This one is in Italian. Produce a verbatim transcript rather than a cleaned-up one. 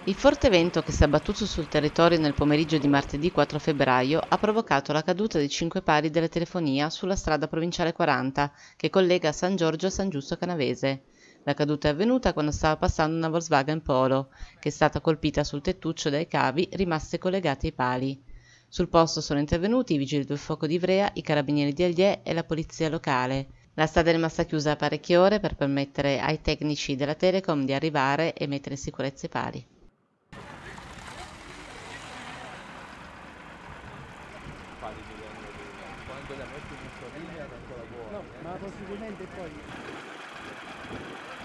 Il forte vento che si è abbattuto sul territorio nel pomeriggio di martedì quattro febbraio ha provocato la caduta di cinque pali della telefonia sulla strada provinciale quaranta che collega San Giorgio a San Giusto Canavese. La caduta è avvenuta quando stava passando una Volkswagen Polo, che è stata colpita sul tettuccio dai cavi rimasti collegati ai pali. Sul posto sono intervenuti i vigili del fuoco di Ivrea, i carabinieri di Alliè e la polizia locale. La strada è rimasta chiusa parecchie ore per permettere ai tecnici della Telecom di arrivare e mettere in sicurezza i pali. Pali di legno di- quando la metti in sua linea è ancora buona. No, ma possibilmente poi